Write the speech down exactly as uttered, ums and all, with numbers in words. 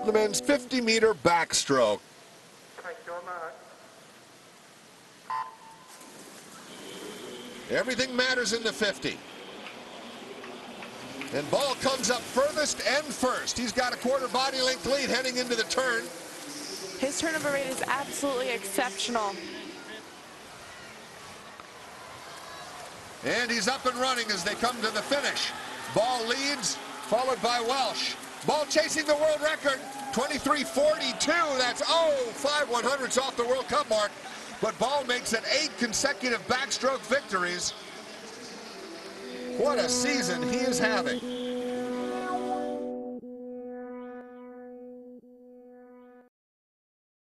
the men's fifty meter backstroke. Thank you very much. Everything matters in the fifty. And Ball comes up furthest and first. He's got a quarter body length lead heading into the turn. His turnover rate is absolutely exceptional. And he's up and running as they come to the finish. Ball leads, followed by Welsh. Ball chasing the world record, twenty-three forty-two. That's, oh, five one hundredths off the World Cup mark. But Ball makes it eight consecutive backstroke victories. What a season he is having.